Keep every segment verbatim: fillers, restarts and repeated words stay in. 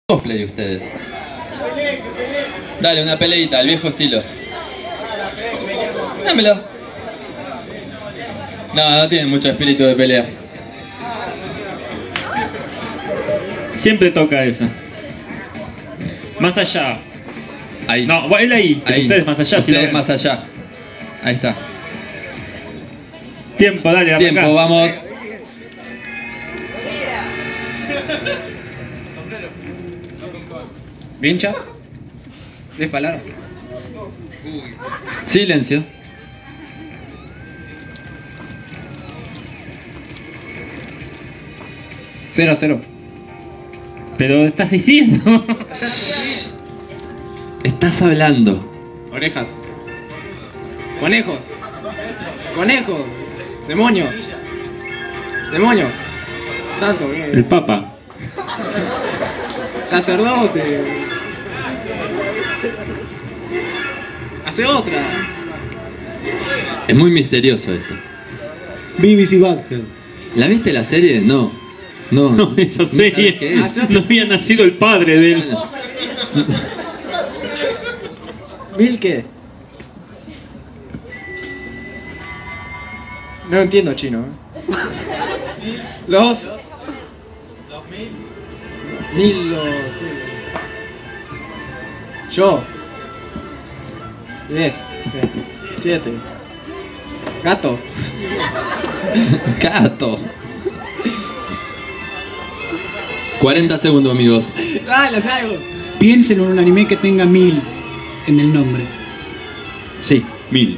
cosplay ustedes. Dale, una peleita, al viejo estilo. Dámelo. No, no tienen mucho espíritu de pelea. Siempre toca esa. Más allá. Ahí. No, él ahí. Ahí. Ustedes más allá. Ustedes si más allá. Ahí está. Tiempo, dale, Tiempo, arrancá. vamos. ¿Vincha? ¿Tres palabras? Silencio. Cero, cero. Pero estás diciendo. Estás hablando. Orejas. Conejos. Conejos. Demonios. Demonios. Santo, bien. El Papa. Sacerdote. Hace otra. Es muy misterioso esto. B B C Badhead. ¿La viste la serie? No. No. No, esa ¿No serie. sabes qué es? No había nacido el padre de él. ¿Mil qué? No entiendo chino. ¿eh? Los... Mil... Los... Yo. Diez. Siete. Gato. Gato. cuarenta segundos, amigos. Dale, salgo. Piensen en un anime que tenga mil en el nombre. Sí, mil.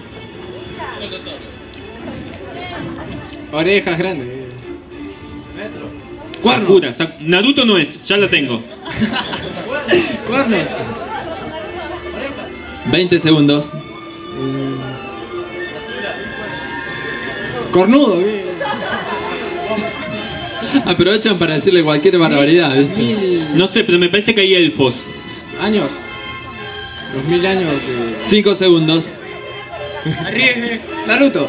Orejas grandes. Cuernos. Sakura, Sak- Naruto no es, ya lo tengo. Cuernos. veinte segundos. Cornudo. ¿Qué? Aprovechan para decirle cualquier barbaridad, ¿viste? Mil No sé, pero me parece que hay elfos. años. Dos mil años. eh. cinco segundos. Naruto.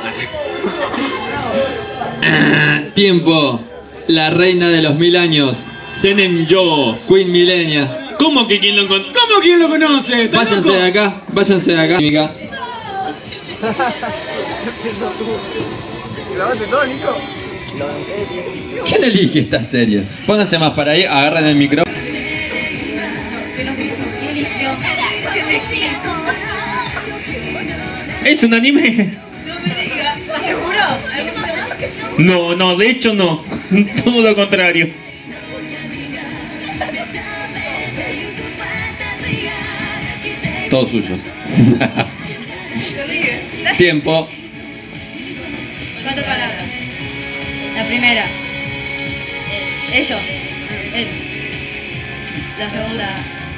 Ah, tiempo. La reina de los mil años. Senen yo. Queen Milenia. ¿Cómo que quién lo encontró? ¿Cómo quién lo conoce? ¿Estás Váyanse loco? de acá. Váyanse de acá. Amiga. ¿Quién elige esta serie? Pónganse más para ahí, agarren el micrófono. Es un anime. No, no, de hecho no. Todo lo contrario. Todos suyos. Tiempo. Cuatro palabras. La primera. Eh, ellos. Él. La segunda.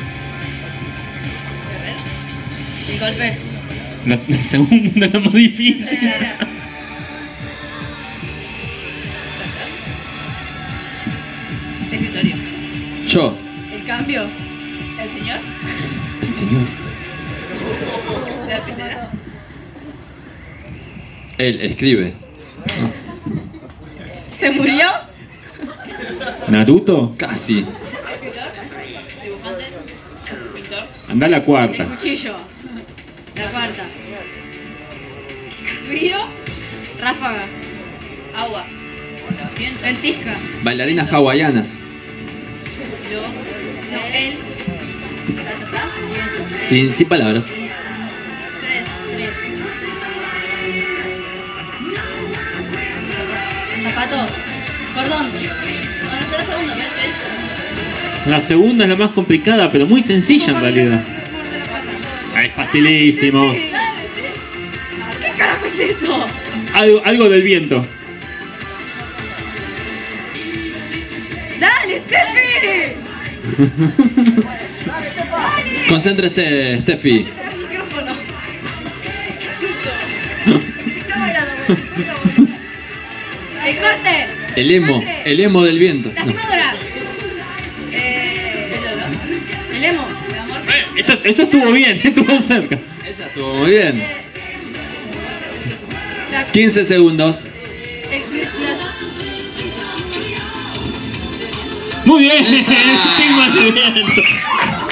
El golpe. La, la segunda es la más difícil. Escritorio. Yo. El cambio. El señor. El señor. La pecera. Él escribe. ¿Se murió? ¿Naruto? Casi. Escritor. Dibujante. Pintor. Anda a la El cuarta. cuchillo. La cuarta. Río. Ráfaga. Agua. Ventisca. Bailarinas hawaianas. Yo. No, él. Ta, ta, ta. Sin, sin palabras. Tres. Tres. Zapato. Cordón. Bueno, tres segundos. ¿Ves? La segunda es la más complicada, pero muy sencilla en realidad. Ah, es facilísimo. ¿Qué carajo es eso? Algo, algo del viento. ¡Dale, Steffi! Concéntrese, Steffi. El micrófono. Está bailando. El corte. El emo. El emo del viento. No. Lastimadora. Eh, el emo. El amor. Eh, Eso, eso estuvo bien, estuvo cerca. Esa estuvo muy bien. La- quince segundos. El Christmas. Muy bien, Esa. Sigma de viento.